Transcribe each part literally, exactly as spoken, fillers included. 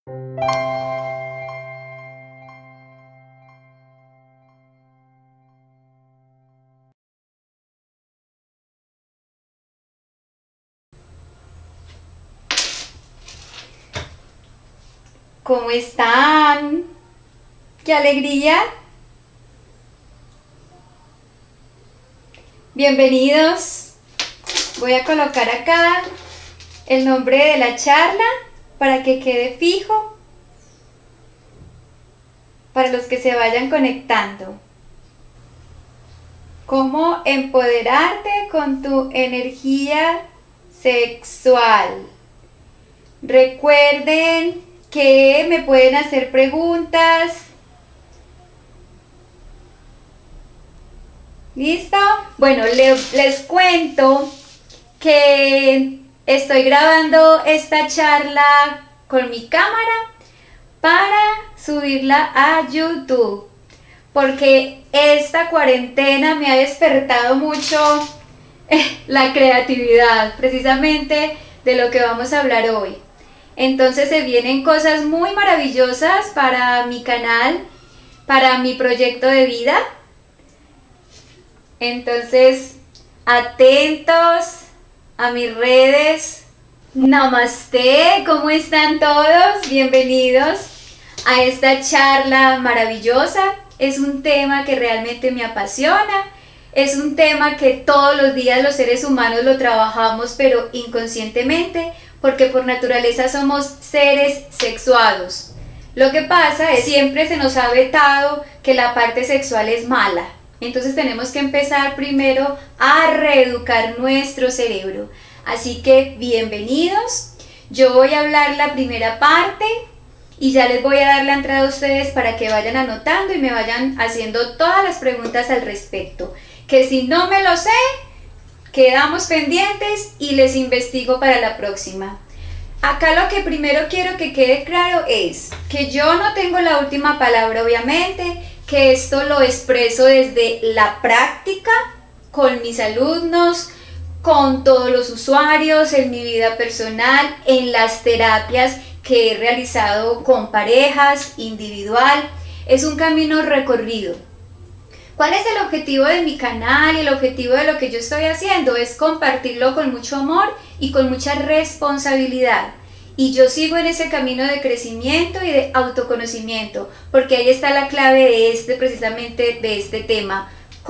¿Cómo están? ¡Qué alegría! Bienvenidos. Voy a colocar acá el nombre de la charla para que quede fijo para los que se vayan conectando. ¿Cómo empoderarte con tu energía sexual? Recuerden que me pueden hacer preguntas. ¿Listo? Bueno, le, les cuento que estoy grabando esta charla con mi cámara para subirla a YouTube, porque esta cuarentena me ha despertado mucho eh, la creatividad, precisamente de lo que vamos a hablar hoy. Entonces se vienen cosas muy maravillosas para mi canal, para mi proyecto de vida. Entonces, atentos a mis redes. Namaste, ¿cómo están todos? Bienvenidos a esta charla maravillosa. Es un tema que realmente me apasiona. Es un tema que todos los días los seres humanos lo trabajamos, pero inconscientemente, porque por naturaleza somos seres sexuados. Lo que pasa es que siempre se nos ha vetado que la parte sexual es mala. Entonces tenemos que empezar primero a reeducar nuestro cerebro. Así que bienvenidos. Yo voy a hablar la primera parte y ya les voy a dar la entrada a ustedes para que vayan anotando y me vayan haciendo todas las preguntas al respecto. Que si no me lo sé, quedamos pendientes y les investigo para la próxima. Acá lo que primero quiero que quede claro es que yo no tengo la última palabra, obviamente, que esto lo expreso desde la práctica, con mis alumnos, con todos los usuarios, en mi vida personal, en las terapias que he realizado con parejas, individual. Es un camino recorrido. ¿Cuál es el objetivo de mi canal y el objetivo de lo que yo estoy haciendo? Es compartirlo con mucho amor y con mucha responsabilidad. Y yo sigo en ese camino de crecimiento y de autoconocimiento, porque ahí está la clave de este, precisamente de este tema,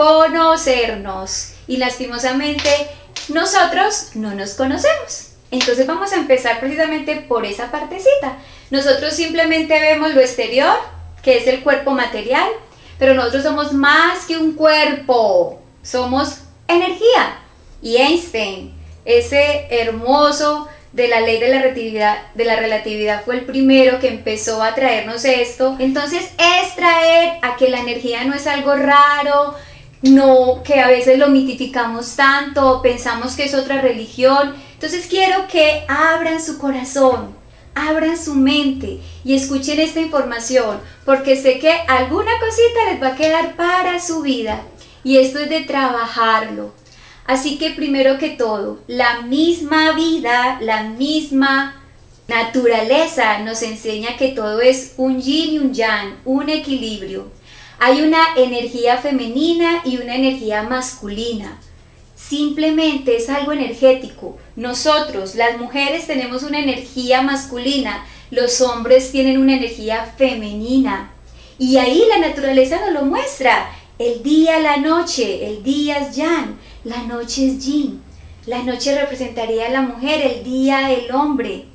conocernos. Y lastimosamente nosotros no nos conocemos. Entonces vamos a empezar precisamente por esa partecita. Nosotros simplemente vemos lo exterior, que es el cuerpo material, pero nosotros somos más que un cuerpo, somos energía. Y Einstein, ese hermoso de la ley de la relatividad, de la relatividad, fue el primero que empezó a traernos esto. Entonces es traer a que la energía no es algo raro, no, que a veces lo mitificamos tanto, pensamos que es otra religión. Entonces quiero que abran su corazón, abran su mente y escuchen esta información, porque sé que alguna cosita les va a quedar para su vida y esto es de trabajarlo. Así que primero que todo, la misma vida, la misma naturaleza nos enseña que todo es un yin y un yang, un equilibrio. Hay una energía femenina y una energía masculina. Simplemente es algo energético. Nosotros, las mujeres, tenemos una energía masculina, los hombres tienen una energía femenina. Y ahí la naturaleza nos lo muestra. El día, la noche, el día es yang, la noche es yin. La noche representaría a la mujer, el día el hombre.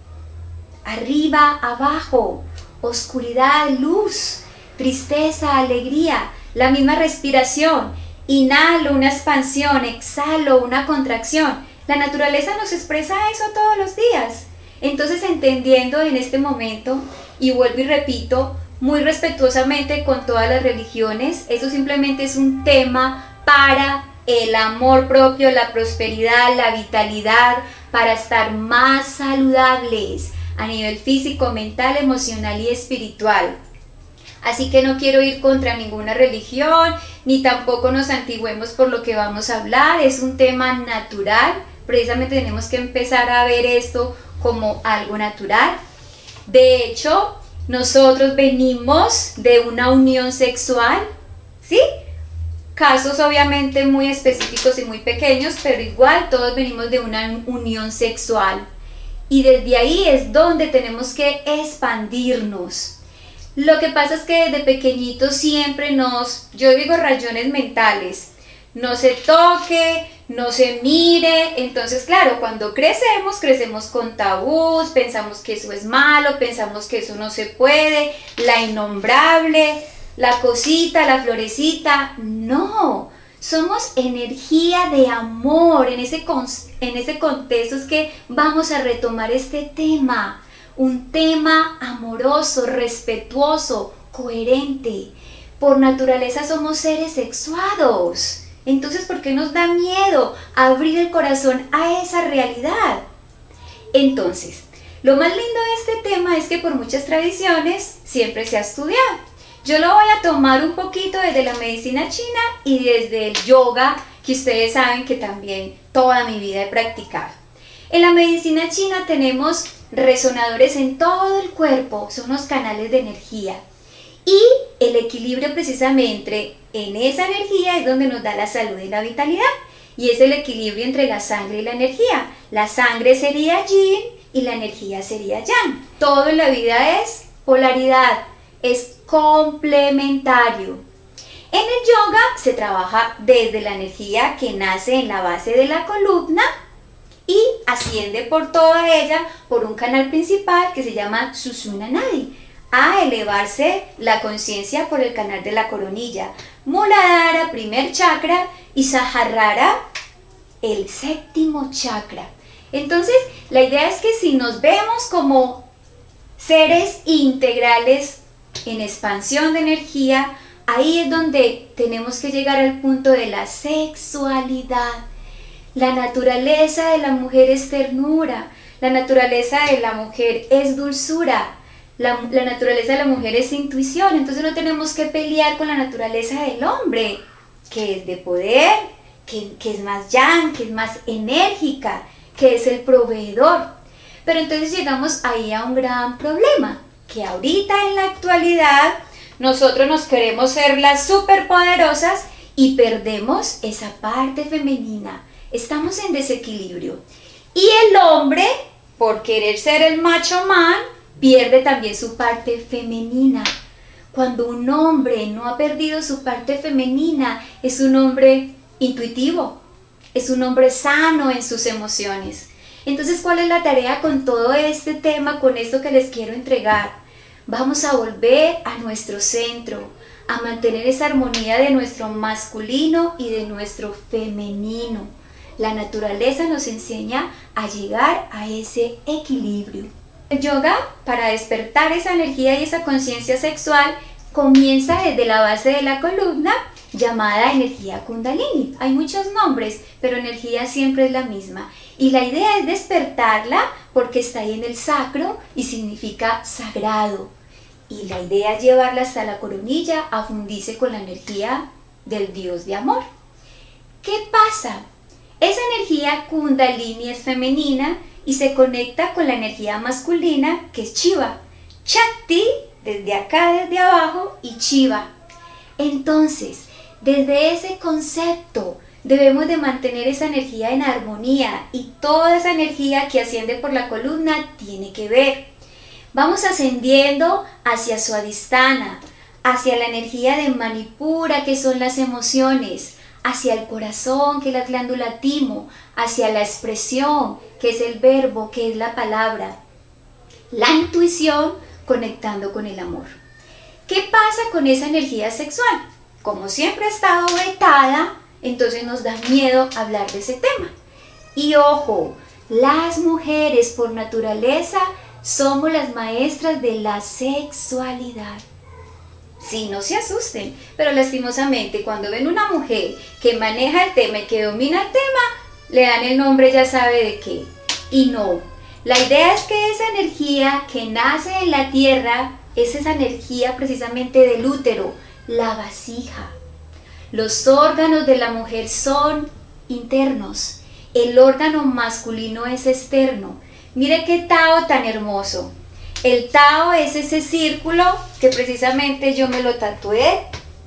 Arriba, abajo, oscuridad, luz, tristeza, alegría, la misma respiración. Inhalo una expansión, exhalo una contracción. La naturaleza nos expresa eso todos los días. Entonces, entendiendo en este momento, y vuelvo y repito, muy respetuosamente con todas las religiones, eso simplemente es un tema para el amor propio, la prosperidad, la vitalidad, para estar más saludables a nivel físico, mental, emocional y espiritual. Así que no quiero ir contra ninguna religión, ni tampoco nos antigüemos por lo que vamos a hablar. Es un tema natural, precisamente tenemos que empezar a ver esto como algo natural. De hecho, nosotros venimos de una unión sexual, ¿sí? Casos obviamente muy específicos y muy pequeños, pero igual todos venimos de una unión sexual. Y desde ahí es donde tenemos que expandirnos. Lo que pasa es que desde pequeñitos siempre nos, yo digo rayones mentales, no se toque, no se mire. Entonces claro, cuando crecemos, crecemos con tabús, pensamos que eso es malo, pensamos que eso no se puede, la innombrable, la cosita, la florecita. No, somos energía de amor. En ese, en ese contexto es que vamos a retomar este tema, un tema amoroso, respetuoso, coherente. Por naturaleza somos seres sexuados. Entonces, ¿por qué nos da miedo abrir el corazón a esa realidad? Entonces, lo más lindo de este tema es que por muchas tradiciones siempre se ha estudiado. Yo lo voy a tomar un poquito desde la medicina china y desde el yoga, que ustedes saben que también toda mi vida he practicado. En la medicina china tenemos resonadores en todo el cuerpo, son unos canales de energía. Y el equilibrio precisamente en esa energía es donde nos da la salud y la vitalidad. Y es el equilibrio entre la sangre y la energía. La sangre sería yin y la energía sería yang. Todo en la vida es polaridad, es complementario. En el yoga se trabaja desde la energía que nace en la base de la columna y asciende por toda ella por un canal principal que se llama Sushumna Nadi, a elevarse la conciencia por el canal de la coronilla. Muladhara, primer chakra, y Sahasrara, el séptimo chakra. Entonces, la idea es que si nos vemos como seres integrales en expansión de energía, ahí es donde tenemos que llegar al punto de la sexualidad. La naturaleza de la mujer es ternura, la naturaleza de la mujer es dulzura, la, la naturaleza de la mujer es intuición. Entonces no tenemos que pelear con la naturaleza del hombre, que es de poder, que, que es más yang, que es más enérgica, que es el proveedor. Pero entonces llegamos ahí a un gran problema, que ahorita en la actualidad nosotros nos queremos ser las superpoderosas y perdemos esa parte femenina. Estamos en desequilibrio. Y el hombre, por querer ser el macho man, pierde también su parte femenina. Cuando un hombre no ha perdido su parte femenina, es un hombre intuitivo, es un hombre sano en sus emociones. Entonces, ¿cuál es la tarea con todo este tema, con esto que les quiero entregar? Vamos a volver a nuestro centro, a mantener esa armonía de nuestro masculino y de nuestro femenino. La naturaleza nos enseña a llegar a ese equilibrio. El yoga, para despertar esa energía y esa conciencia sexual, comienza desde la base de la columna, llamada energía Kundalini. Hay muchos nombres, pero energía siempre es la misma. Y la idea es despertarla porque está ahí en el sacro y significa sagrado. Y la idea es llevarla hasta la coronilla a fundirse con la energía del Dios de amor. ¿Qué pasa? Esa energía Kundalini es femenina y se conecta con la energía masculina, que es Shiva. Shakti, desde acá, desde abajo, y Shiva. Entonces, desde ese concepto, debemos de mantener esa energía en armonía, y toda esa energía que asciende por la columna tiene que ver. Vamos ascendiendo hacia Swadhisthana, hacia la energía de Manipura, que son las emociones, hacia el corazón, que es la glándula timo, hacia la expresión, que es el verbo, que es la palabra, la intuición, conectando con el amor. ¿Qué pasa con esa energía sexual? Como siempre ha estado vetada, entonces nos da miedo hablar de ese tema. Y ojo, las mujeres por naturaleza somos las maestras de la sexualidad. Sí, no se asusten, pero lastimosamente cuando ven una mujer que maneja el tema y que domina el tema, le dan el nombre ya sabe de qué. Y no, la idea es que esa energía que nace en la tierra es esa energía precisamente del útero, la vasija. Los órganos de la mujer son internos, el órgano masculino es externo. Mire qué Tao tan hermoso. El Tao es ese círculo que precisamente yo me lo tatué.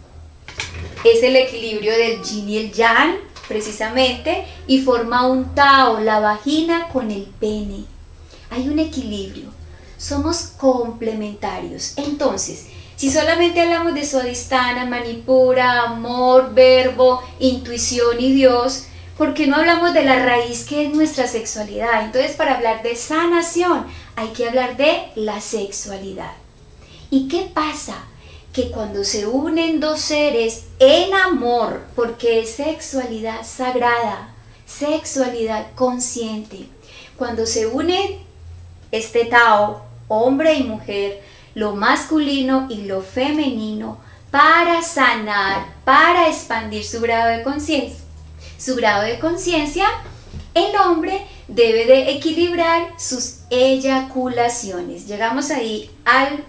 Es el equilibrio del yin y el yang, precisamente, y forma un Tao, la vagina con el pene. Hay un equilibrio, somos complementarios. Entonces, si solamente hablamos de Swadhisthana, Manipura, amor, verbo, intuición y Dios, ¿por qué no hablamos de la raíz que es nuestra sexualidad? Entonces, para hablar de sanación, hay que hablar de la sexualidad. ¿Y qué pasa? Que cuando se unen dos seres en amor, porque es sexualidad sagrada, sexualidad consciente, cuando se unen este Tao, hombre y mujer, lo masculino y lo femenino, para sanar, para expandir su grado de conciencia, su grado de conciencia, el hombre debe de equilibrar sus eyaculaciones. Llegamos ahí al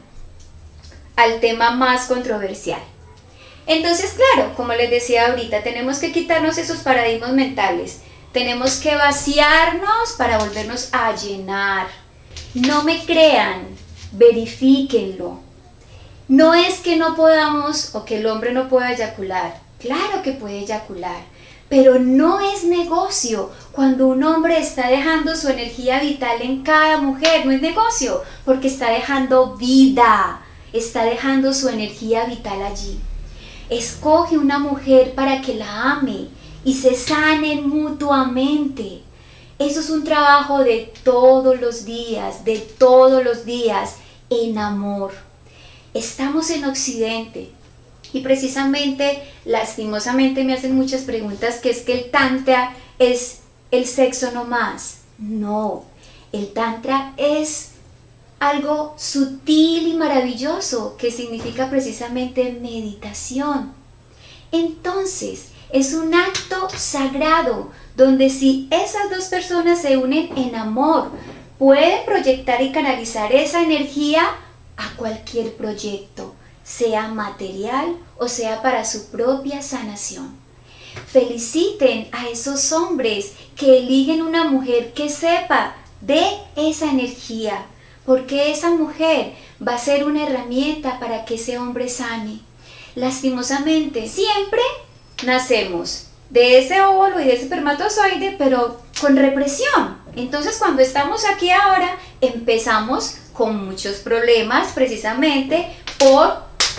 al tema más controversial. Entonces, claro, como les decía ahorita, tenemos que quitarnos esos paradigmas mentales, tenemos que vaciarnos para volvernos a llenar. No me crean, verifíquenlo. No es que no podamos o que el hombre no pueda eyacular, claro que puede eyacular, pero no es negocio cuando un hombre está dejando su energía vital en cada mujer, no es negocio, porque está dejando vida, está dejando su energía vital allí. Escoge una mujer para que la ame y se sanen mutuamente. Eso es un trabajo de todos los días, de todos los días, en amor. Estamos en Occidente y precisamente, lastimosamente, me hacen muchas preguntas que es que el Tantra es el sexo no más. No, el Tantra es algo sutil y maravilloso que significa precisamente meditación. Entonces, es un acto sagrado donde si esas dos personas se unen en amor, pueden proyectar y canalizar esa energía a cualquier proyecto, sea material o sea para su propia sanación. Feliciten a esos hombres que eligen una mujer que sepa de esa energía, porque esa mujer va a ser una herramienta para que ese hombre sane. Lastimosamente, siempre nacemos de ese óvulo y de ese espermatozoide, pero con represión. Entonces, cuando estamos aquí ahora, empezamos con muchos problemas, precisamente por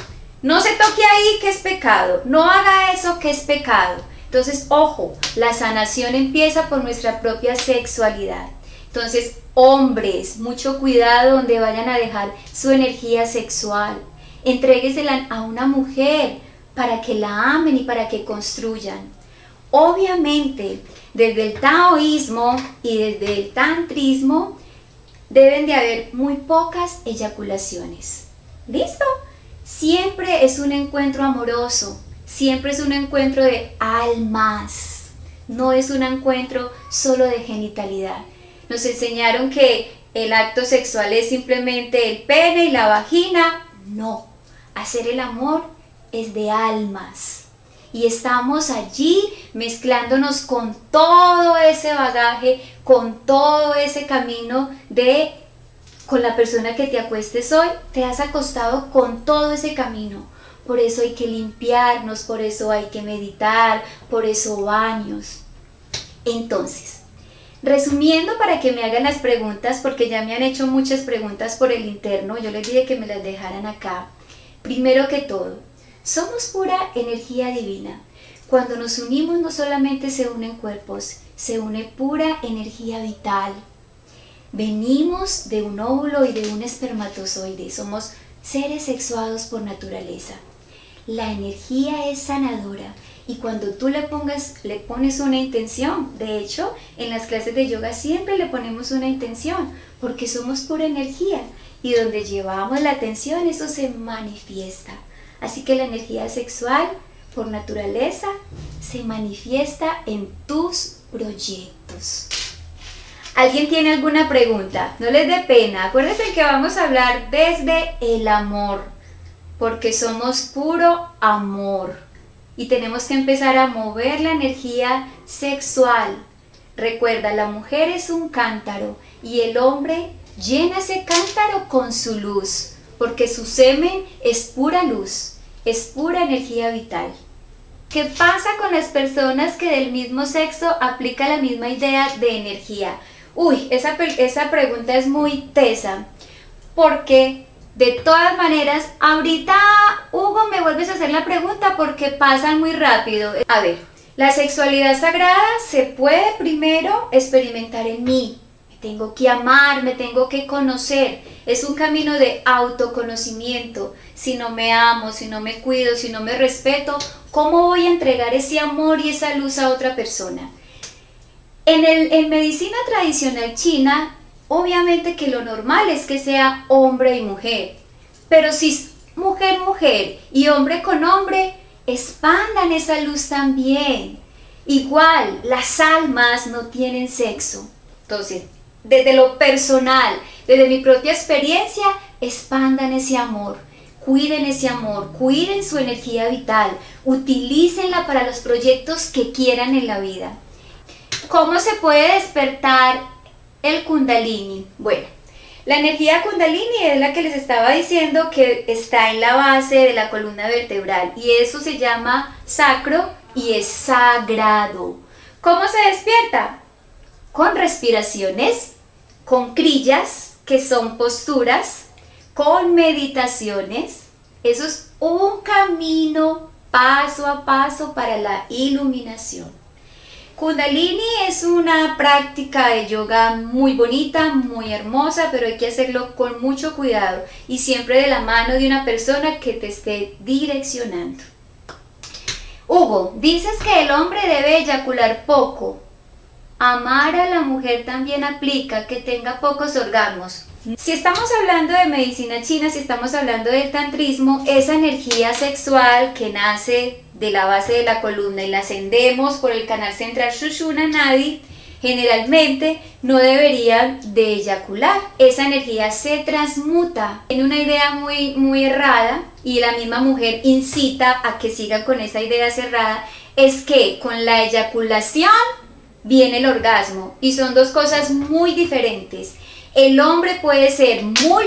no se toque ahí que es pecado, no haga eso que es pecado. Entonces, ojo, la sanación empieza por nuestra propia sexualidad. Entonces, hombres, mucho cuidado donde vayan a dejar su energía sexual. Entréguesela a una mujer para que la amen y para que construyan. Obviamente, desde el taoísmo y desde el tantrismo, deben de haber muy pocas eyaculaciones. ¿Listo? Siempre es un encuentro amoroso, siempre es un encuentro de almas, no es un encuentro solo de genitalidad. Nos enseñaron que el acto sexual es simplemente el pene y la vagina. No, hacer el amor es de almas. Y estamos allí mezclándonos con todo ese bagaje, con todo ese camino de, con la persona que te acuestes hoy, te has acostado con todo ese camino. Por eso hay que limpiarnos, por eso hay que meditar, por eso baños. Entonces, resumiendo para que me hagan las preguntas, porque ya me han hecho muchas preguntas por el interno, yo les dije que me las dejaran acá. Primero que todo, somos pura energía divina. Cuando nos unimos no solamente se unen cuerpos, se une pura energía vital. Venimos de un óvulo y de un espermatozoide, somos seres sexuados por naturaleza. La energía es sanadora. Y cuando tú le, pongas, le pones una intención, de hecho, en las clases de yoga siempre le ponemos una intención, porque somos pura energía, y donde llevamos la atención, eso se manifiesta. Así que la energía sexual, por naturaleza, se manifiesta en tus proyectos. ¿Alguien tiene alguna pregunta? No les dé pena, acuérdense que vamos a hablar desde el amor, porque somos puro amor. Y tenemos que empezar a mover la energía sexual. Recuerda, la mujer es un cántaro y el hombre llena ese cántaro con su luz, porque su semen es pura luz, es pura energía vital. ¿Qué pasa con las personas que del mismo sexo aplican la misma idea de energía? Uy, esa, esa pregunta es muy tesa, porque de todas maneras, ahorita, Hugo, me vuelves a hacer la pregunta porque pasan muy rápido. A ver, la sexualidad sagrada se puede primero experimentar en mí. Me tengo que amar, me tengo que conocer. Es un camino de autoconocimiento. Si no me amo, si no me cuido, si no me respeto, ¿cómo voy a entregar ese amor y esa luz a otra persona? En, el, en medicina tradicional china, obviamente que lo normal es que sea hombre y mujer, pero si es mujer, mujer y hombre con hombre, expandan esa luz también. Igual, las almas no tienen sexo. Entonces, desde lo personal, desde mi propia experiencia, expandan ese amor. Cuiden ese amor, cuiden su energía vital, utilícenla para los proyectos que quieran en la vida. ¿Cómo se puede despertar el Kundalini? Bueno, la energía Kundalini es la que les estaba diciendo que está en la base de la columna vertebral y eso se llama sacro y es sagrado. ¿Cómo se despierta? Con respiraciones, con crillas, que son posturas, con meditaciones. Eso es un camino paso a paso para la iluminación. Kundalini es una práctica de yoga muy bonita, muy hermosa, pero hay que hacerlo con mucho cuidado y siempre de la mano de una persona que te esté direccionando. Hugo, dices que el hombre debe eyacular poco. Amar a la mujer también aplica que tenga pocos orgasmos. Si estamos hablando de medicina china, si estamos hablando del tantrismo, esa energía sexual que nace de la base de la columna y la ascendemos por el canal central Sushumna Nadi, generalmente no debería de eyacular. Esa energía se transmuta en una idea muy, muy errada y la misma mujer incita a que siga con esa idea cerrada, es que con la eyaculación viene el orgasmo y son dos cosas muy diferentes. El hombre puede ser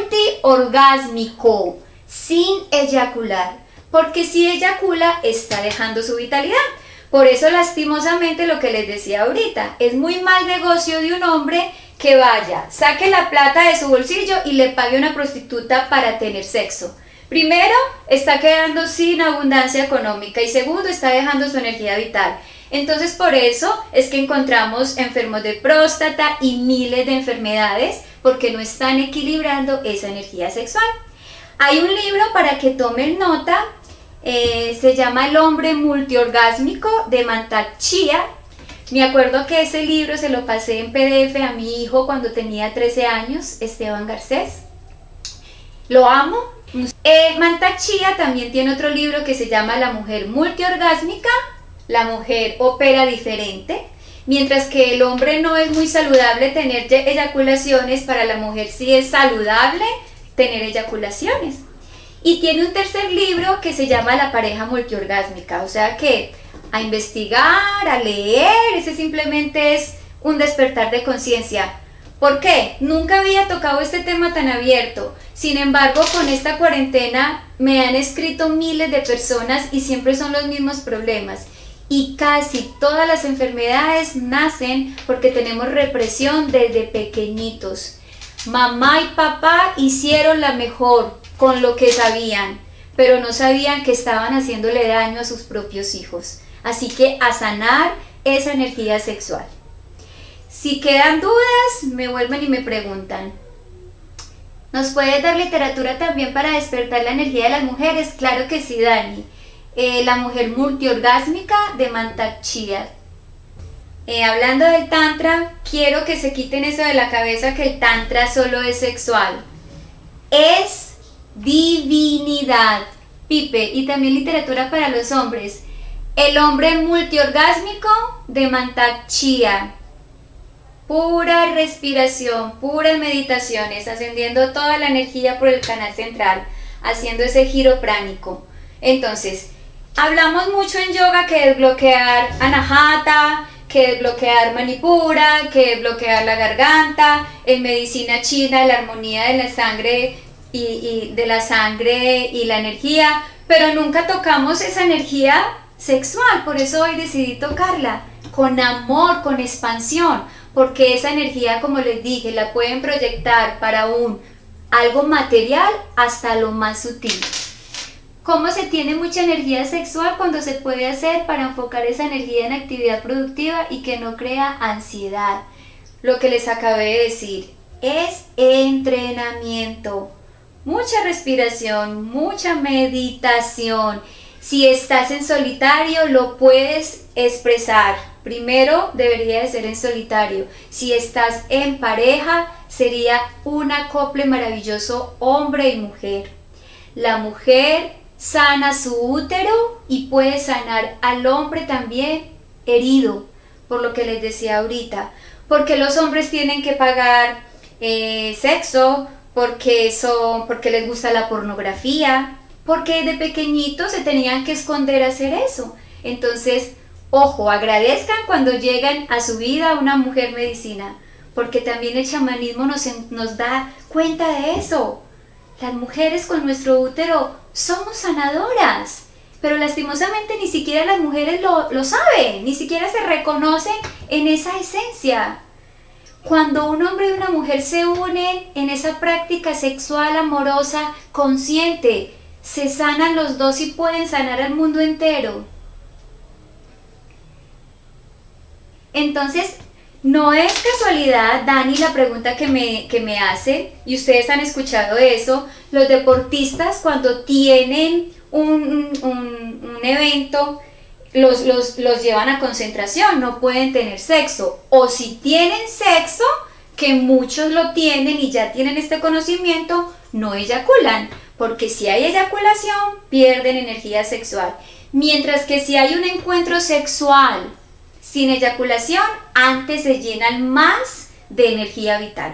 multiorgásmico sin eyacular, porque si eyacula está dejando su vitalidad. Por eso lastimosamente lo que les decía ahorita, es muy mal negocio de un hombre que vaya, saque la plata de su bolsillo y le pague a una prostituta para tener sexo. Primero, está quedando sin abundancia económica y segundo, está dejando su energía vital. Entonces por eso es que encontramos enfermos de próstata y miles de enfermedades porque no están equilibrando esa energía sexual. Hay un libro para que tomen nota, eh, se llama El hombre multiorgásmico de Mantak Chia. Me acuerdo que ese libro se lo pasé en P D F a mi hijo cuando tenía trece años, Esteban Garcés. Lo amo. Eh, Mantak Chia también tiene otro libro que se llama La mujer multiorgásmica. La mujer opera diferente, mientras que el hombre no es muy saludable tener eyaculaciones, para la mujer sí es saludable tener eyaculaciones. Y tiene un tercer libro que se llama La pareja multiorgásmica, o sea que a investigar, a leer, ese simplemente es un despertar de conciencia. ¿Por qué? Nunca había tocado este tema tan abierto. Sin embargo, con esta cuarentena me han escrito miles de personas y siempre son los mismos problemas. Y casi todas las enfermedades nacen porque tenemos represión desde pequeñitos. Mamá y papá hicieron la mejor con lo que sabían, pero no sabían que estaban haciéndole daño a sus propios hijos. Así que a sanar esa energía sexual. Si quedan dudas, me vuelven y me preguntan. ¿Nos puedes dar literatura también para despertar la energía de las mujeres? Claro que sí, Dani. Eh, la mujer multiorgásmica de Mantak Chia. Eh, hablando del tantra, quiero que se quiten eso de la cabeza que el tantra solo es sexual. Es divinidad. Pipe, y también literatura para los hombres. El hombre multiorgásmico de Mantak Chia. Pura respiración, puras meditaciones, ascendiendo toda la energía por el canal central, haciendo ese giro pránico. Entonces, hablamos mucho en yoga que desbloquear Anahata, que desbloquear Manipura, que desbloquear la garganta, en medicina china la armonía de la sangre y, y de la sangre y la energía, pero nunca tocamos esa energía sexual. Por eso hoy decidí tocarla con amor, con expansión, porque esa energía, como les dije, la pueden proyectar para un algo material hasta lo más sutil. ¿Cómo se tiene mucha energía sexual? Cuando se puede hacer para enfocar esa energía en actividad productiva y que no crea ansiedad. Lo que les acabé de decir es entrenamiento, mucha respiración, mucha meditación. Si estás en solitario, lo puedes expresar. Primero debería de ser en solitario. Si estás en pareja, sería un acople maravilloso hombre y mujer. La mujer sana su útero y puede sanar al hombre también herido, por lo que les decía ahorita. Porque los hombres tienen que pagar eh, sexo, porque, son, porque les gusta la pornografía, porque de pequeñitos se tenían que esconder a hacer eso. Entonces, ojo, agradezcan cuando llegan a su vida una mujer medicina, porque también el chamanismo nos, nos da cuenta de eso. Las mujeres con nuestro útero somos sanadoras, pero lastimosamente ni siquiera las mujeres lo, lo saben, ni siquiera se reconocen en esa esencia. Cuando un hombre y una mujer se unen en esa práctica sexual amorosa, consciente, se sanan los dos y pueden sanar al mundo entero. Entonces, no es casualidad, Dani, la pregunta que me, que me hace, y ustedes han escuchado eso, los deportistas cuando tienen un, un, un evento, los, los, los llevan a concentración, no pueden tener sexo, o si tienen sexo, que muchos lo tienen y ya tienen este conocimiento, no eyaculan, porque si hay eyaculación, pierden energía sexual, mientras que si hay un encuentro sexual sin eyaculación, antes se llenan más de energía vital.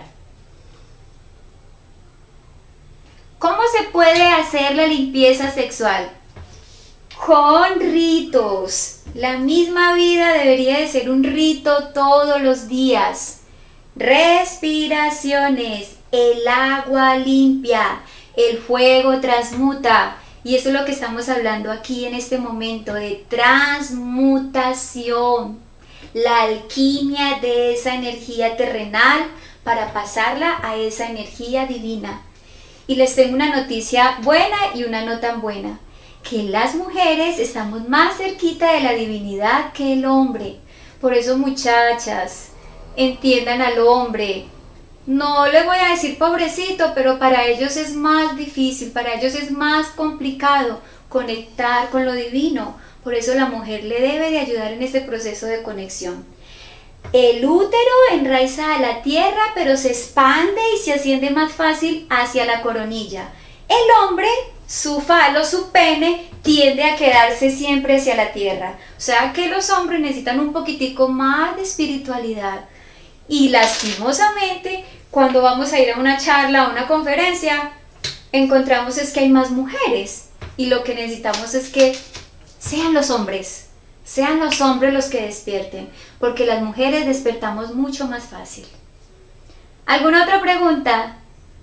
¿Cómo se puede hacer la limpieza sexual? Con ritos. La misma vida debería de ser un rito todos los días. Respiraciones, el agua limpia, el fuego transmuta. Y eso es lo que estamos hablando aquí en este momento, de transmutación. La alquimia de esa energía terrenal para pasarla a esa energía divina. Y les tengo una noticia buena y una no tan buena, que las mujeres estamos más cerquita de la divinidad que el hombre. Por eso, muchachas, entiendan al hombre. No les voy a decir pobrecito, pero para ellos es más difícil, para ellos es más complicado conectar con lo divino. Por eso la mujer le debe de ayudar en este proceso de conexión. El útero enraiza a la tierra, pero se expande y se asciende más fácil hacia la coronilla. El hombre, su falo, su pene, tiende a quedarse siempre hacia la tierra. O sea que los hombres necesitan un poquitico más de espiritualidad. Y lastimosamente, cuando vamos a ir a una charla, a una conferencia, encontramos es que hay más mujeres. Y lo que necesitamos es que sean los hombres, sean los hombres los que despierten, porque las mujeres despertamos mucho más fácil. ¿Alguna otra pregunta?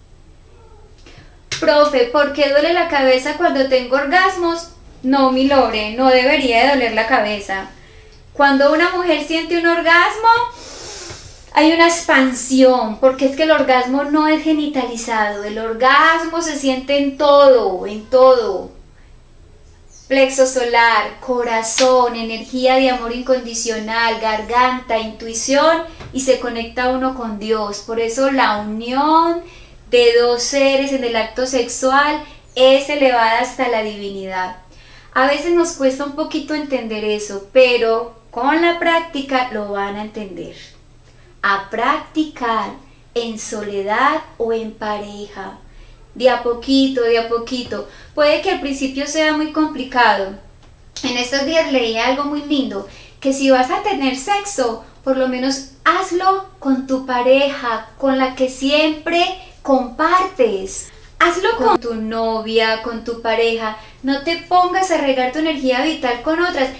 Profe, ¿por qué duele la cabeza cuando tengo orgasmos? No, mi Lore, no debería de doler la cabeza. Cuando una mujer siente un orgasmo, hay una expansión, porque es que el orgasmo no es genitalizado, el orgasmo se siente en todo, en todo. Plexo solar, corazón, energía de amor incondicional, garganta, intuición, y se conecta uno con Dios. Por eso la unión de dos seres en el acto sexual es elevada hasta la divinidad. A veces nos cuesta un poquito entender eso, pero con la práctica lo van a entender. A practicar en soledad o en pareja. De a poquito, de a poquito. Puede que al principio sea muy complicado. En estos días leí algo muy lindo, que si vas a tener sexo, por lo menos hazlo con tu pareja, con la que siempre compartes. Hazlo con tu novia, con tu pareja. No te pongas a regar tu energía vital con otras.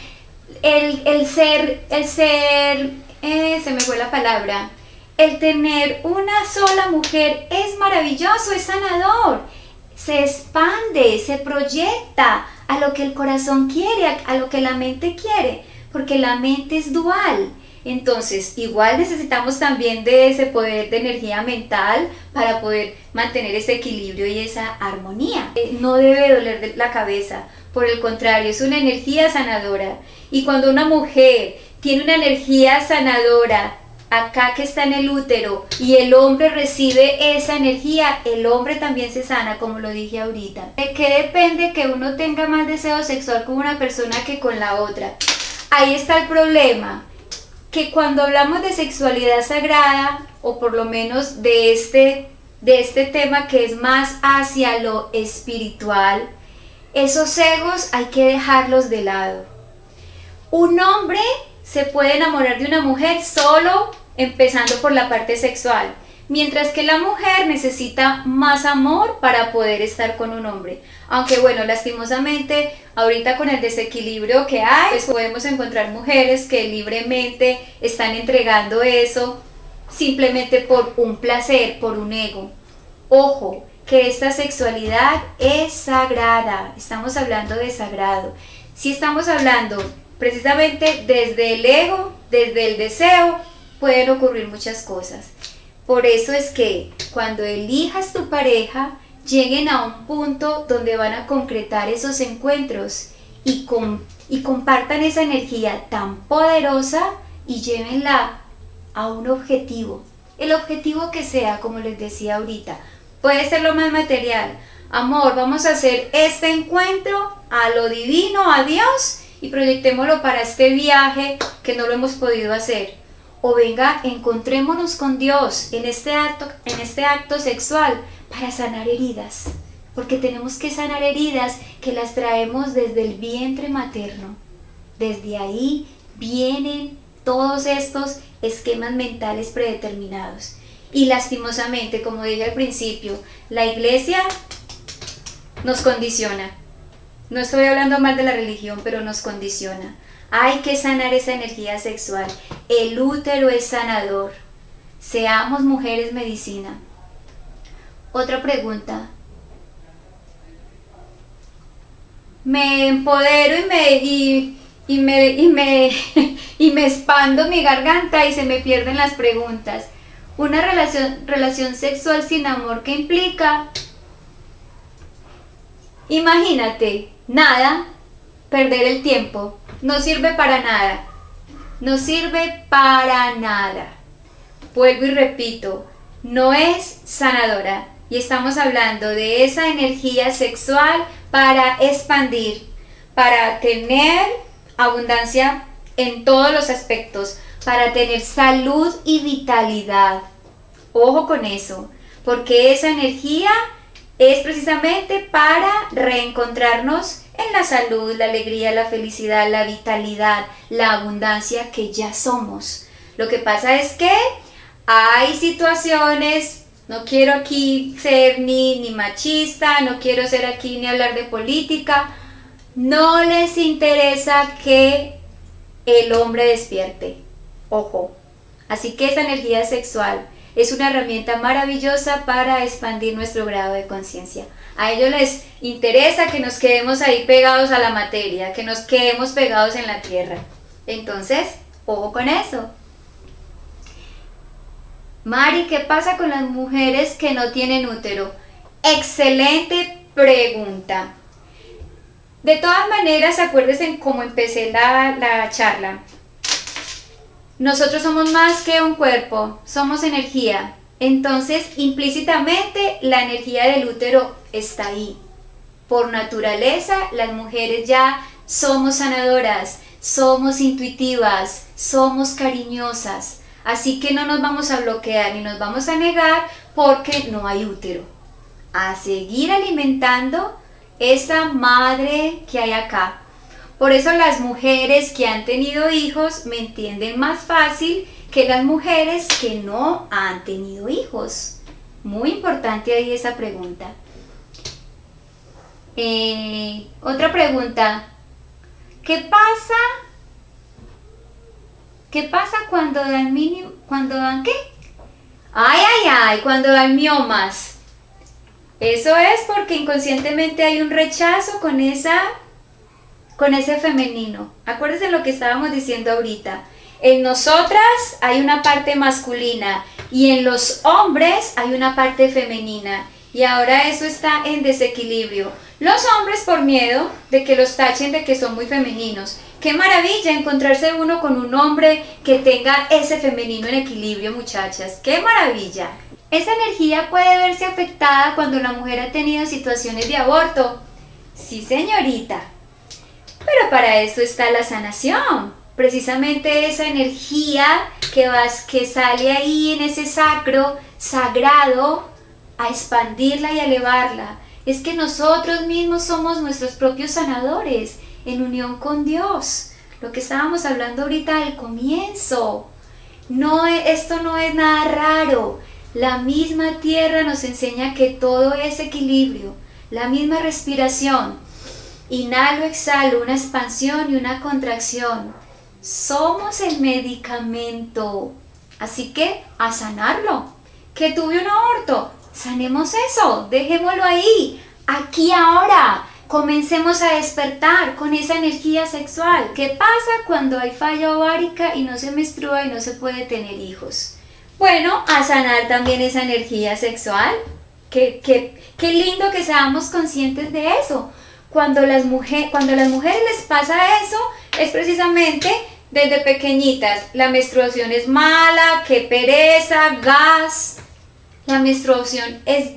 el, el ser, el ser, eh, se me fue la palabra, el tener una sola mujer es maravilloso, es sanador, se expande, se proyecta a lo que el corazón quiere, a, a lo que la mente quiere, porque la mente es dual. Entonces, igual necesitamos también de ese poder de energía mental para poder mantener ese equilibrio y esa armonía. No debe doler la cabeza, por el contrario, es una energía sanadora. Y cuando una mujer tiene una energía sanadora, acá que está en el útero, y el hombre recibe esa energía, el hombre también se sana, como lo dije ahorita. ¿De qué depende que uno tenga más deseo sexual con una persona que con la otra? Ahí está el problema, que cuando hablamos de sexualidad sagrada, o por lo menos de este, de este tema que es más hacia lo espiritual, esos egos hay que dejarlos de lado. Un hombre se puede enamorar de una mujer solo empezando por la parte sexual, mientras que la mujer necesita más amor para poder estar con un hombre. Aunque bueno, lastimosamente, ahorita con el desequilibrio que hay, pues podemos encontrar mujeres que libremente están entregando eso simplemente por un placer, por un ego. Ojo, que esta sexualidad es sagrada, estamos hablando de sagrado. Si estamos hablando precisamente desde el ego, desde el deseo, pueden ocurrir muchas cosas. Por eso es que cuando elijas tu pareja, lleguen a un punto donde van a concretar esos encuentros y, com y compartan esa energía tan poderosa y llévenla a un objetivo. El objetivo que sea, como les decía ahorita, puede ser lo más material. Amor, vamos a hacer este encuentro a lo divino, a Dios, y proyectémoslo para este viaje que no lo hemos podido hacer. O venga, encontrémonos con Dios en este acto, en este acto sexual para sanar heridas. Porque tenemos que sanar heridas que las traemos desde el vientre materno. Desde ahí vienen todos estos esquemas mentales predeterminados. Y lastimosamente, como dije al principio, la iglesia nos condiciona. No estoy hablando mal de la religión, pero nos condiciona. Hay que sanar esa energía sexual. El útero es sanador. Seamos mujeres medicina. Otra pregunta. Me empodero y me, y, y me, y me, y me expando mi garganta y se me pierden las preguntas. Una relación, relación sexual sin amor, ¿qué implica? Imagínate, nada, perder el tiempo. No sirve para nada, no sirve para nada. Vuelvo y repito, no es sanadora y estamos hablando de esa energía sexual para expandir, para tener abundancia en todos los aspectos, para tener salud y vitalidad. Ojo con eso, porque esa energía es precisamente para reencontrarnos en la salud, la alegría, la felicidad, la vitalidad, la abundancia que ya somos. Lo que pasa es que hay situaciones, no quiero aquí ser ni, ni machista, no quiero ser aquí ni hablar de política, no les interesa que el hombre despierte. Ojo, así que esta energía sexual es una herramienta maravillosa para expandir nuestro grado de conciencia. A ellos les interesa que nos quedemos ahí pegados a la materia, que nos quedemos pegados en la tierra. Entonces, ojo con eso. Mari, ¿qué pasa con las mujeres que no tienen útero? Excelente pregunta. De todas maneras, acuérdense cómo empecé la, la charla. Nosotros somos más que un cuerpo, somos energía. Entonces, implícitamente, la energía del útero está ahí. Por naturaleza, las mujeres ya somos sanadoras, somos intuitivas, somos cariñosas. Así que no nos vamos a bloquear ni nos vamos a negar porque no hay útero. A seguir alimentando esa madre que hay acá. Por eso las mujeres que han tenido hijos me entienden más fácil que las mujeres que no han tenido hijos. Muy importante ahí esa pregunta. Eh, otra pregunta. ¿Qué pasa ¿Qué pasa cuando dan mínimo, cuando dan qué? Ay, ay, ay, cuando dan miomas. Eso es porque inconscientemente hay un rechazo con esa, con ese femenino. Acuérdense lo que estábamos diciendo ahorita. En nosotras hay una parte masculina y en los hombres hay una parte femenina. Y ahora eso está en desequilibrio. Los hombres por miedo de que los tachen de que son muy femeninos. ¡Qué maravilla encontrarse uno con un hombre que tenga ese femenino en equilibrio, muchachas! ¡Qué maravilla! Esa energía puede verse afectada cuando la mujer ha tenido situaciones de aborto. Sí, señorita. Pero para eso está la sanación. Precisamente esa energía que, vas, que sale ahí en ese sacro, sagrado, a expandirla y a elevarla. Es que nosotros mismos somos nuestros propios sanadores en unión con Dios. Lo que estábamos hablando ahorita al comienzo. No, esto no es nada raro. La misma tierra nos enseña que todo es equilibrio. La misma respiración. Inhalo, exhalo, una expansión y una contracción. Somos el medicamento. Así que a sanarlo. Que tuve un aborto. Sanemos eso, dejémoslo ahí, aquí ahora, comencemos a despertar con esa energía sexual. ¿Qué pasa cuando hay falla ovárica y no se menstrua y no se puede tener hijos? Bueno, a sanar también esa energía sexual. Qué, qué, qué lindo que seamos conscientes de eso. Cuando las, mujer, cuando a las mujeres les pasa eso, es precisamente desde pequeñitas. La menstruación es mala, qué pereza, gas. La menstruación es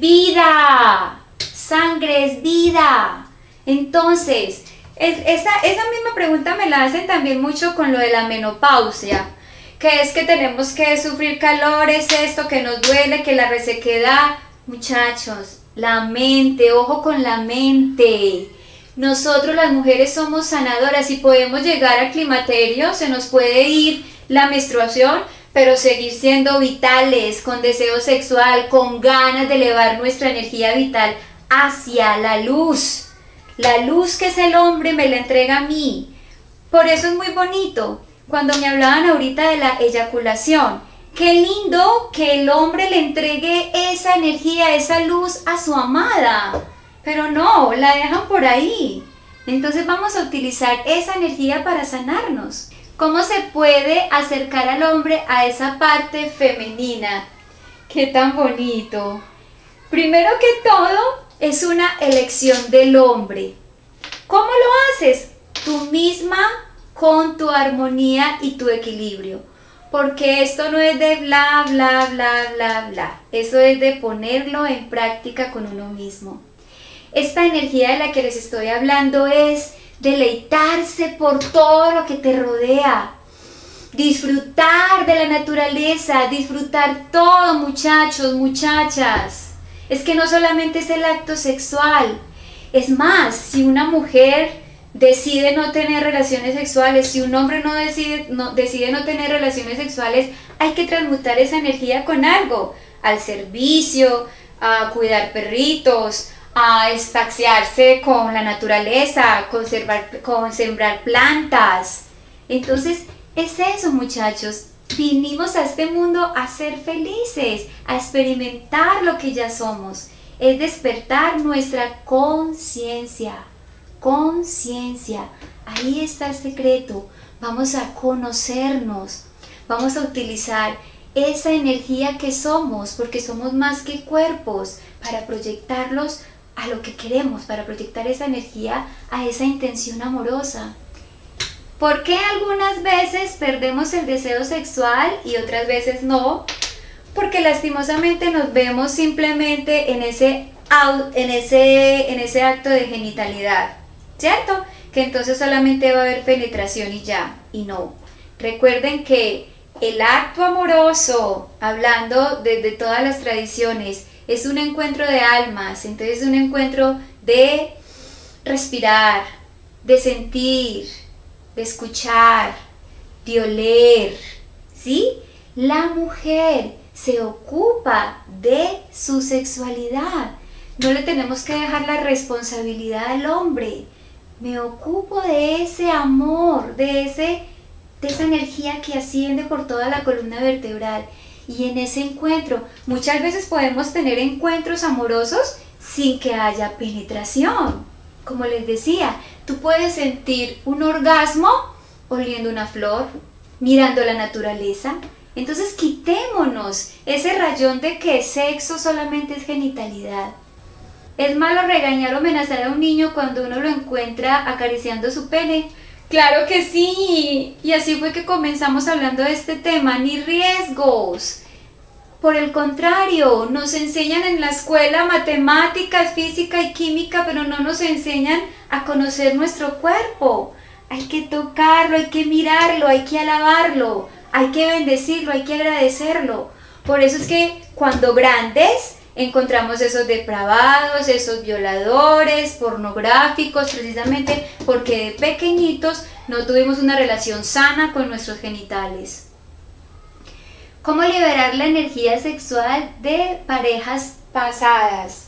vida, sangre es vida. Entonces, es, esa, esa misma pregunta me la hacen también mucho con lo de la menopausia, que es que tenemos que sufrir calores, esto, que nos duele, que la resequedad. Muchachos, la mente, ojo con la mente. Nosotros las mujeres somos sanadoras y podemos llegar al climaterio, se nos puede ir la menstruación, pero seguir siendo vitales, con deseo sexual, con ganas de elevar nuestra energía vital hacia la luz. La luz que es el hombre me la entrega a mí. Por eso es muy bonito, cuando me hablaban ahorita de la eyaculación. Qué lindo que el hombre le entregue esa energía, esa luz a su amada. Pero no, la dejan por ahí. Entonces vamos a utilizar esa energía para sanarnos. ¿Cómo se puede acercar al hombre a esa parte femenina? ¡Qué tan bonito! Primero que todo, es una elección del hombre. ¿Cómo lo haces? Tú misma con tu armonía y tu equilibrio. Porque esto no es de bla, bla, bla, bla, bla. Eso es de ponerlo en práctica con uno mismo. Esta energía de la que les estoy hablando es deleitarse por todo lo que te rodea, disfrutar de la naturaleza, disfrutar todo, muchachos, muchachas. Es que no solamente es el acto sexual, es más, si una mujer decide no tener relaciones sexuales, si un hombre no decide no, decide no tener relaciones sexuales, hay que transmutar esa energía con algo, al servicio, a cuidar perritos, a estaxiarse con la naturaleza, conservar, con sembrar plantas. Entonces, es eso, muchachos. Vinimos a este mundo a ser felices, a experimentar lo que ya somos. Es despertar nuestra conciencia. Conciencia. Ahí está el secreto. Vamos a conocernos. Vamos a utilizar esa energía que somos, porque somos más que cuerpos, para proyectarlos a lo que queremos, para proyectar esa energía a esa intención amorosa. ¿Por qué algunas veces perdemos el deseo sexual y otras veces no? Porque lastimosamente nos vemos simplemente en ese, en ese, en ese acto de genitalidad, ¿cierto? Que entonces solamente va a haber penetración y ya, y no. Recuerden que el acto amoroso, hablando desde todas las tradiciones, es un encuentro de almas, entonces es un encuentro de respirar, de sentir, de escuchar, de oler, ¿sí? La mujer se ocupa de su sexualidad, no le tenemos que dejar la responsabilidad al hombre. Me ocupo de ese amor, de ese de esa energía que asciende por toda la columna vertebral. Y en ese encuentro, muchas veces podemos tener encuentros amorosos sin que haya penetración. Como les decía, tú puedes sentir un orgasmo oliendo una flor, mirando la naturaleza. Entonces quitémonos ese rayón de que sexo solamente es genitalidad. ¿Es malo regañar o amenazar a un niño cuando uno lo encuentra acariciando su pene? ¡Claro que sí! Y así fue que comenzamos hablando de este tema, ni riesgos. Por el contrario, nos enseñan en la escuela matemáticas, física y química, pero no nos enseñan a conocer nuestro cuerpo. Hay que tocarlo, hay que mirarlo, hay que alabarlo, hay que bendecirlo, hay que agradecerlo. Por eso es que cuando grandes encontramos esos depravados, esos violadores, pornográficos, precisamente porque de pequeñitos no tuvimos una relación sana con nuestros genitales. ¿Cómo liberar la energía sexual de parejas pasadas?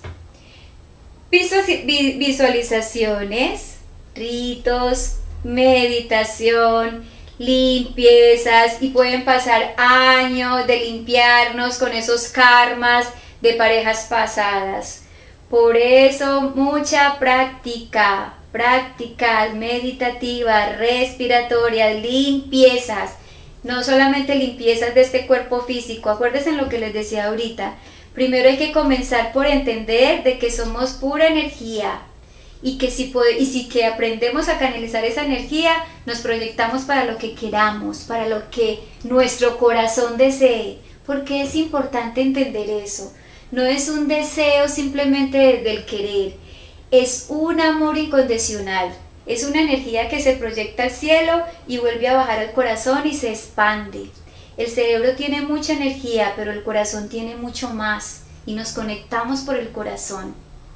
Visualizaciones, ritos, meditación, limpiezas, y pueden pasar años de limpiarnos con esos karmas de parejas pasadas. Por eso mucha práctica, prácticas meditativas, respiratorias, limpiezas, no solamente limpiezas de este cuerpo físico. Acuérdense en lo que les decía ahorita, primero hay que comenzar por entender de que somos pura energía y que si, puede, y si que aprendemos a canalizar esa energía, nos proyectamos para lo que queramos, para lo que nuestro corazón desee, porque es importante entender eso. No es un deseo simplemente del querer, es un amor incondicional, es una energía que se proyecta al cielo y vuelve a bajar al corazón y se expande. El cerebro tiene mucha energía, pero el corazón tiene mucho más y nos conectamos por el corazón.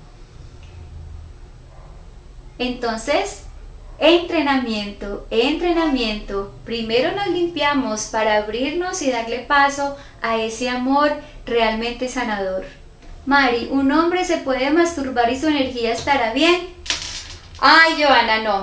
Entonces, entrenamiento, entrenamiento, primero nos limpiamos para abrirnos y darle paso a ese amor realmente sanador. Mari, ¿un hombre se puede masturbar y su energía estará bien? Ay, Joana, no.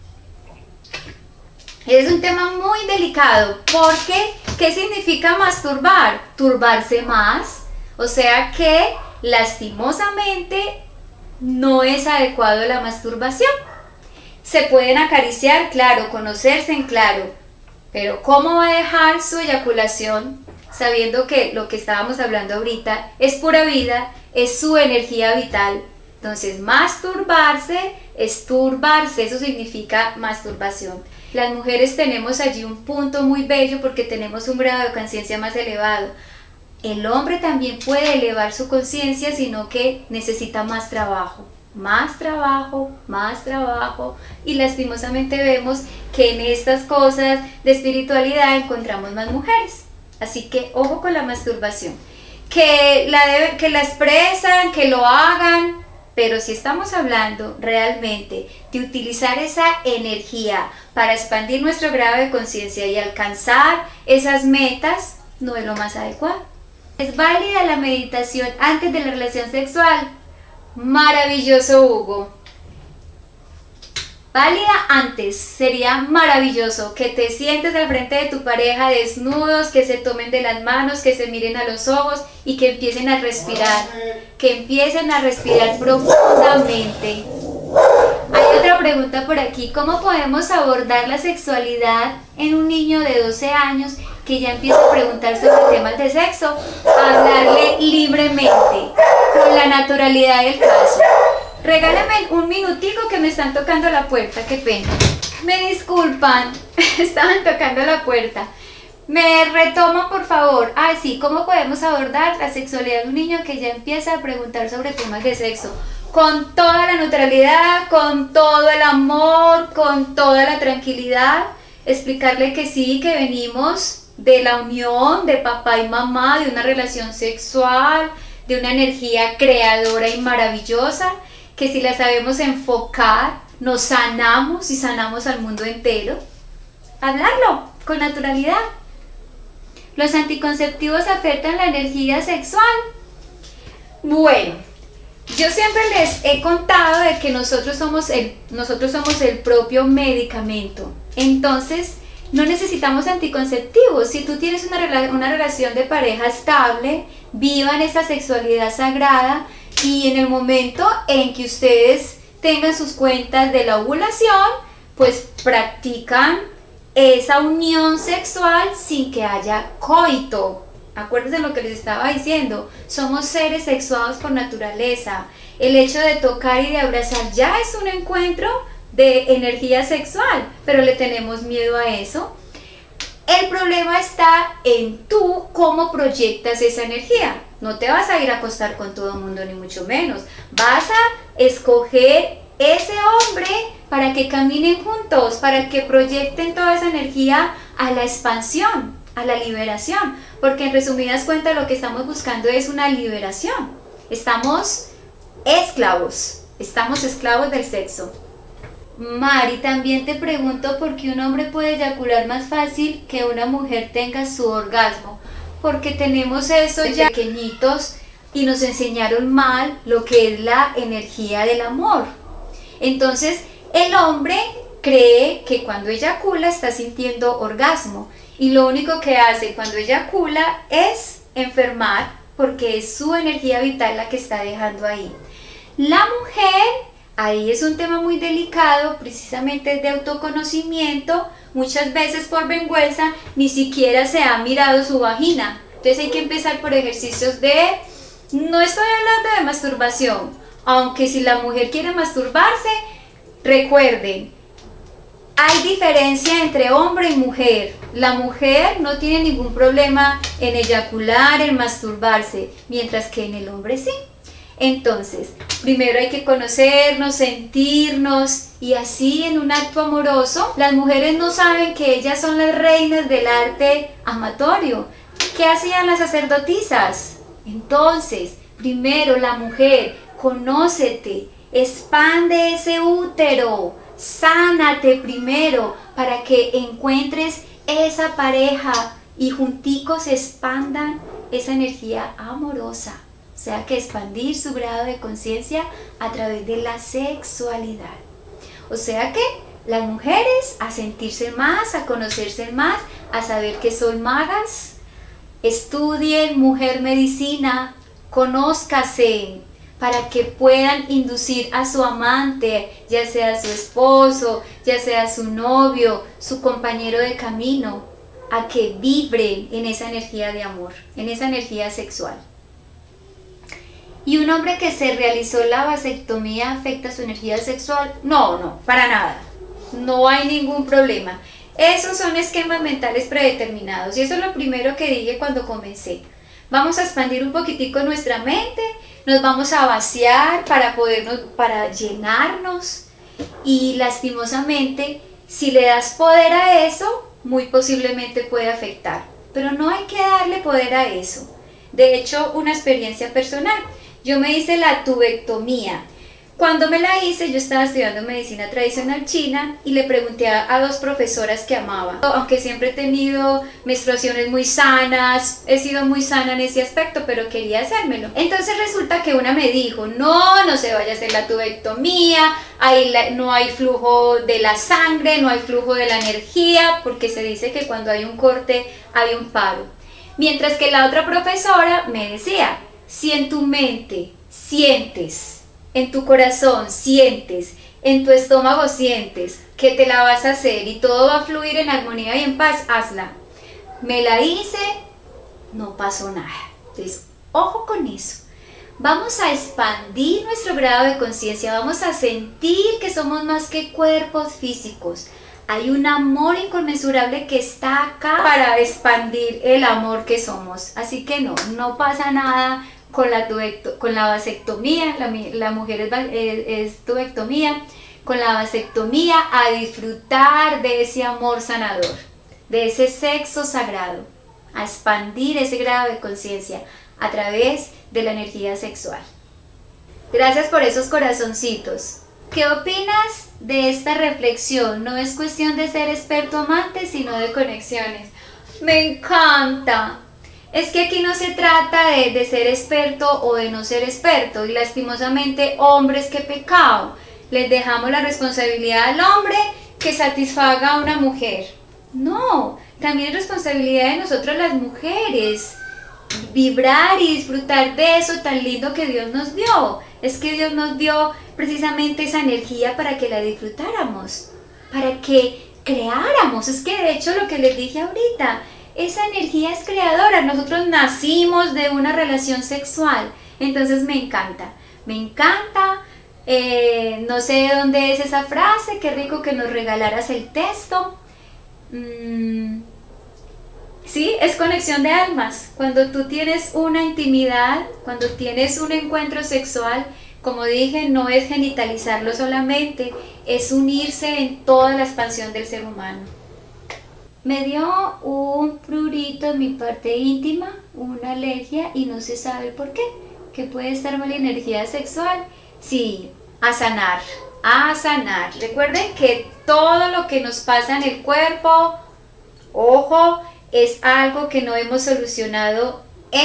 Es un tema muy delicado, porque ¿qué significa masturbar? Turbarse más, o sea que lastimosamente no es adecuado la masturbación. Se pueden acariciar, claro, conocerse en claro, pero ¿cómo va a dejar su eyaculación sabiendo que lo que estábamos hablando ahorita es pura vida, es su energía vital? Entonces, masturbarse es turbarse, eso significa masturbación. Las mujeres tenemos allí un punto muy bello porque tenemos un grado de conciencia más elevado. El hombre también puede elevar su conciencia, sino que necesita más trabajo. Más trabajo, más trabajo, y lastimosamente vemos que en estas cosas de espiritualidad encontramos más mujeres. Así que ojo con la masturbación, que la, debe, que la expresan, que lo hagan, pero si estamos hablando realmente de utilizar esa energía para expandir nuestro grado de conciencia y alcanzar esas metas, no es lo más adecuado. ¿Es válida la meditación antes de la relación sexual? Maravilloso, Hugo. Válida antes, sería maravilloso que te sientes al frente de tu pareja desnudos, que se tomen de las manos, que se miren a los ojos y que empiecen a respirar, que empiecen a respirar profundamente. Hay otra pregunta por aquí, ¿cómo podemos abordar la sexualidad en un niño de doce años que ya empieza a preguntar sobre temas de sexo? Hablarle libremente, con la naturalidad del caso. Regálame un minutico que me están tocando la puerta, qué pena. Me disculpan, estaban tocando la puerta. Me retoman, por favor. Ah, sí, ¿cómo podemos abordar la sexualidad de un niño que ya empieza a preguntar sobre temas de sexo? Con toda la neutralidad, con todo el amor, con toda la tranquilidad. Explicarle que sí, que venimos de la unión de papá y mamá, de una relación sexual, de una energía creadora y maravillosa, que si la sabemos enfocar, nos sanamos y sanamos al mundo entero. Hablarlo con naturalidad. ¿Los anticonceptivos afectan la energía sexual? Bueno, yo siempre les he contado de que nosotros somos el, nosotros somos el propio medicamento. Entonces, no necesitamos anticonceptivos. Si tú tienes una, rela una relación de pareja estable, vivan esa sexualidad sagrada y en el momento en que ustedes tengan sus cuentas de la ovulación, pues practican esa unión sexual sin que haya coito. Acuérdense lo que les estaba diciendo, somos seres sexuados por naturaleza. El hecho de tocar y de abrazar ya es un encuentro de energía sexual, pero le tenemos miedo a eso. El problema está en tú cómo proyectas esa energía. No te vas a ir a acostar con todo el mundo, ni mucho menos. Vas a escoger ese hombre para que caminen juntos, para que proyecten toda esa energía a la expansión, a la liberación. Porque en resumidas cuentas lo que estamos buscando es una liberación. Estamos esclavos, estamos esclavos del sexo. Mari, también te pregunto por qué un hombre puede eyacular más fácil que una mujer tenga su orgasmo. Porque tenemos eso ya pequeñitos y nos enseñaron mal lo que es la energía del amor. Entonces el hombre cree que cuando eyacula está sintiendo orgasmo y lo único que hace cuando eyacula es enfermar porque es su energía vital la que está dejando ahí. La mujer, ahí es un tema muy delicado, precisamente de autoconocimiento. Muchas veces por vergüenza ni siquiera se ha mirado su vagina. Entonces hay que empezar por ejercicios de, no estoy hablando de masturbación, aunque si la mujer quiere masturbarse, recuerden, hay diferencia entre hombre y mujer. La mujer no tiene ningún problema en eyacular, en masturbarse, mientras que en el hombre sí. Entonces, primero hay que conocernos, sentirnos y así en un acto amoroso, las mujeres no saben que ellas son las reinas del arte amatorio. ¿Qué hacían las sacerdotisas? Entonces, primero la mujer, conócete, expande ese útero, sánate primero para que encuentres esa pareja y junticos expandan esa energía amorosa. O sea que expandir su grado de conciencia a través de la sexualidad. O sea que las mujeres a sentirse más, a conocerse más, a saber que son magas, estudien mujer medicina, conózcase para que puedan inducir a su amante, ya sea su esposo, ya sea su novio, su compañero de camino, a que vibren en esa energía de amor, en esa energía sexual. ¿Y un hombre que se realizó la vasectomía afecta su energía sexual? No, no, para nada. No hay ningún problema. Esos son esquemas mentales predeterminados y eso es lo primero que dije cuando comencé. Vamos a expandir un poquitico nuestra mente, nos vamos a vaciar para podernos, para llenarnos y lastimosamente si le das poder a eso, muy posiblemente puede afectar. Pero no hay que darle poder a eso. De hecho, una experiencia personal. Yo me hice la tubectomía. Cuando me la hice, yo estaba estudiando medicina tradicional china y le pregunté a, a dos profesoras que amaba. Aunque siempre he tenido menstruaciones muy sanas, he sido muy sana en ese aspecto, pero quería hacérmelo. Entonces resulta que una me dijo, no, no se vaya a hacer la tubectomía, ahí la, no hay flujo de la sangre, no hay flujo de la energía, porque se dice que cuando hay un corte hay un paro. Mientras que la otra profesora me decía, si en tu mente sientes, en tu corazón sientes, en tu estómago sientes que te la vas a hacer y todo va a fluir en armonía y en paz, hazla. Me la hice, no pasó nada. Entonces, ojo con eso. Vamos a expandir nuestro grado de conciencia, vamos a sentir que somos más que cuerpos físicos. Hay un amor inconmensurable que está acá para expandir el amor que somos. Así que no, no pasa nada con la, con la vasectomía, la, la mujer es, es, es tubectomía, con la vasectomía a disfrutar de ese amor sanador, de ese sexo sagrado, a expandir ese grado de conciencia a través de la energía sexual. Gracias por esos corazoncitos. ¿Qué opinas de esta reflexión? No es cuestión de ser experto amante, sino de conexiones. Me encanta. Es que aquí no se trata de, de ser experto o de no ser experto. Y lastimosamente, hombres, qué pecado. Les dejamos la responsabilidad al hombre que satisfaga a una mujer. No, también es responsabilidad de nosotros las mujeres vibrar y disfrutar de eso tan lindo que Dios nos dio. Es que Dios nos dio precisamente esa energía para que la disfrutáramos, para que creáramos. Es que de hecho lo que les dije ahorita, esa energía es creadora. Nosotros nacimos de una relación sexual, entonces me encanta, me encanta. Eh, no sé de dónde es esa frase, qué rico que nos regalaras el texto. Mm, sí, es conexión de almas. Cuando tú tienes una intimidad, cuando tienes un encuentro sexual, como dije, no es genitalizarlo solamente, es unirse en toda la expansión del ser humano. Me dio un prurito en mi parte íntima, una alergia y no se sabe por qué. Que puede estar mala energía sexual. Sí, a sanar, a sanar. Recuerden que todo lo que nos pasa en el cuerpo, ojo, es algo que no hemos solucionado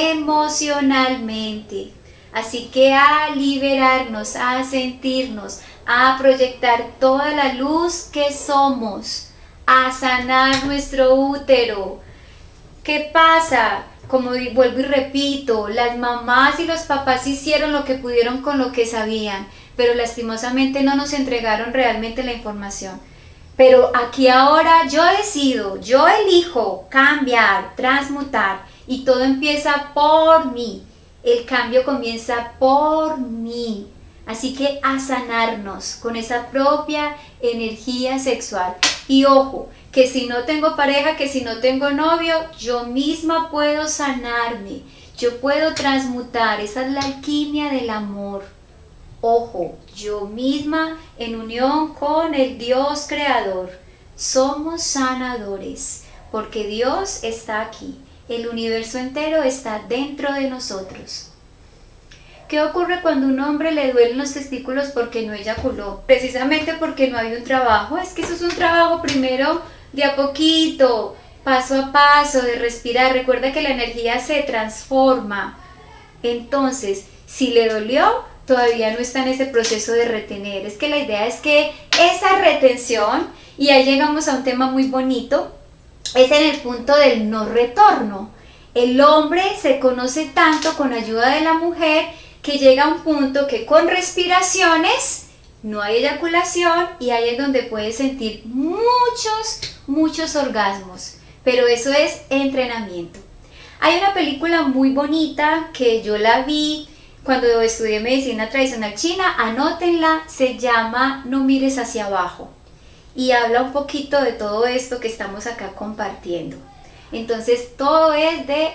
emocionalmente. Así que a liberarnos, a sentirnos, a proyectar toda la luz que somos, a sanar nuestro útero. ¿Qué pasa? Como vuelvo y repito, las mamás y los papás hicieron lo que pudieron con lo que sabían, pero lastimosamente no nos entregaron realmente la información. Pero aquí ahora yo decido, yo elijo cambiar, transmutar y todo empieza por mí. El cambio comienza por mí. Así que a sanarnos con esa propia energía sexual. Y ojo, que si no tengo pareja, que si no tengo novio, yo misma puedo sanarme. Yo puedo transmutar. Esa es la alquimia del amor. Ojo, yo misma en unión con el Dios creador. Somos sanadores, porque Dios está aquí. El universo entero está dentro de nosotros. ¿Qué ocurre cuando a un hombre le duelen los testículos porque no eyaculó? Precisamente porque no hay un trabajo. Es que eso es un trabajo primero de a poquito, paso a paso, de respirar. Recuerda que la energía se transforma. Entonces, si le dolió, todavía no está en ese proceso de retener. Es que la idea es que esa retención, y ahí llegamos a un tema muy bonito, es en el punto del no retorno. El hombre se conoce tanto con ayuda de la mujer que llega a un punto que con respiraciones no hay eyaculación y ahí es donde puede sentir muchos, muchos orgasmos. Pero eso es entrenamiento. Hay una película muy bonita que yo la vi cuando estudié medicina tradicional china, anótenla, se llama No mires hacia abajo y habla un poquito de todo esto que estamos acá compartiendo. Entonces todo es de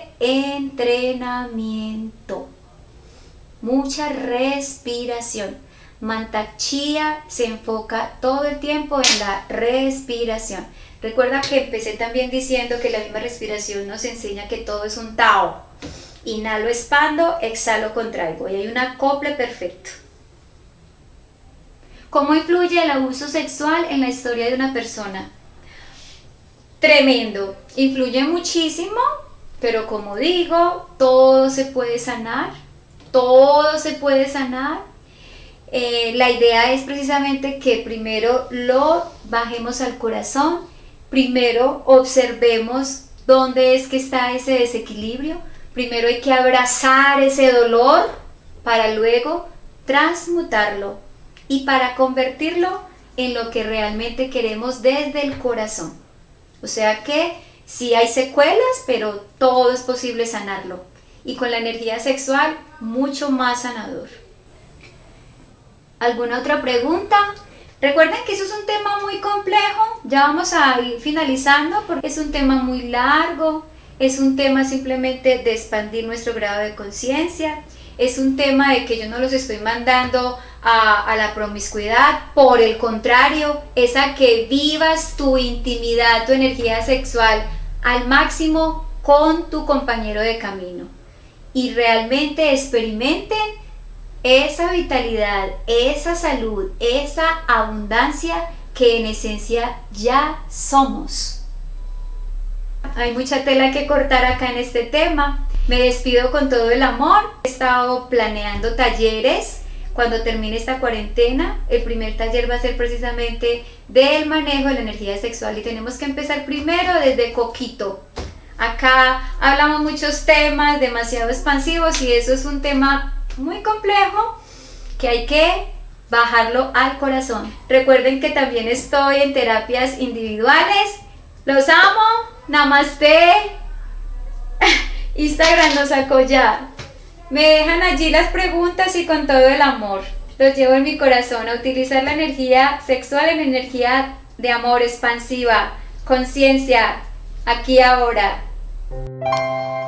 entrenamiento, mucha respiración. Mantak Chia se enfoca todo el tiempo en la respiración. Recuerda que empecé también diciendo que la misma respiración nos enseña que todo es un Tao. Inhalo, expando, exhalo, contraigo y hay un acople perfecto. ¿Cómo influye el abuso sexual en la historia de una persona? Tremendo, influye muchísimo, pero como digo, todo se puede sanar, todo se puede sanar. Eh, la idea es precisamente que primero lo bajemos al corazón, primero observemos dónde es que está ese desequilibrio, primero hay que abrazar ese dolor para luego transmutarlo y para convertirlo en lo que realmente queremos desde el corazón. O sea que sí hay secuelas, pero todo es posible sanarlo. Y con la energía sexual, mucho más sanador. ¿Alguna otra pregunta? Recuerden que eso es un tema muy complejo. Ya vamos a ir finalizando porque es un tema muy largo. Es un tema simplemente de expandir nuestro grado de conciencia. Es un tema de que yo no los estoy mandando a, a la promiscuidad. Por el contrario, es a que vivas tu intimidad, tu energía sexual al máximo con tu compañero de camino. Y realmente experimenten esa vitalidad, esa salud, esa abundancia que en esencia ya somos. Hay mucha tela que cortar acá en este tema. Me despido con todo el amor. He estado planeando talleres cuando termine esta cuarentena, el primer taller va a ser precisamente del manejo de la energía sexual y tenemos que empezar primero desde Coquito. Acá hablamos muchos temas demasiado expansivos y eso es un tema muy complejo que hay que bajarlo al corazón. Recuerden que también estoy en terapias individuales. Los amo. Namaste. Instagram nos sacó ya. Me dejan allí las preguntas y con todo el amor. Los llevo en mi corazón a utilizar la energía sexual en energía de amor expansiva, conciencia, aquí ahora.